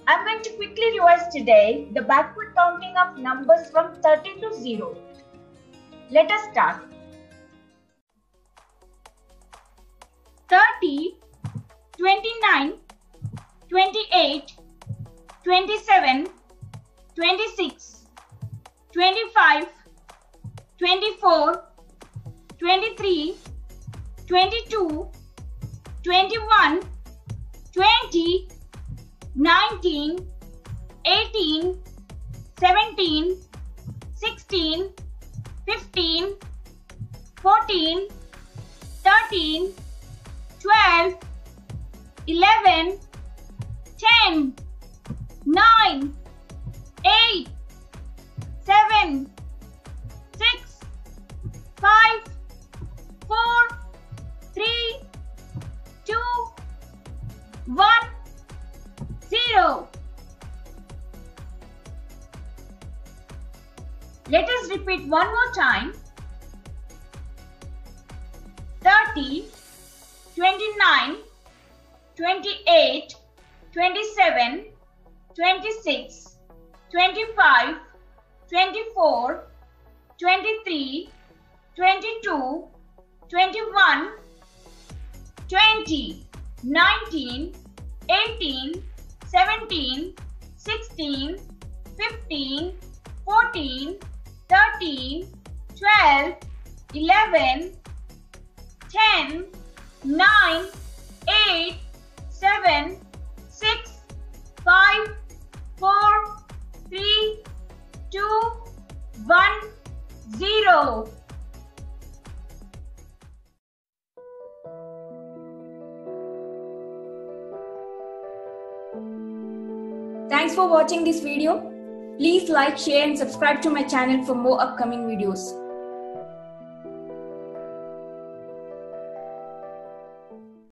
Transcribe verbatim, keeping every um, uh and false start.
I'm going to quickly revise today the backward counting of numbers from thirty to zero. Let us start. thirty, twenty-nine, twenty-eight, twenty-seven, twenty-six, twenty-five, twenty-four, twenty-three, twenty-two, twenty-one, twenty, nineteen, eighteen, seventeen, sixteen, fifteen, fourteen, thirteen, twelve, eleven, ten, nine, eight, seven, six, five, four, three, two, one, zero. Let us repeat one more time. thirty, twenty-nine, twenty-eight, twenty-seven, twenty-six, twenty-five, twenty-four, twenty-three, twenty-two, twenty-one, twenty, nineteen, eighteen, seventeen, sixteen, fifteen, fourteen, thirteen, twelve, eleven, ten, nine, eight, seven, six, five, four, three, two, one, zero. Thanks for watching this video. Please like, share and subscribe to my channel for more upcoming videos.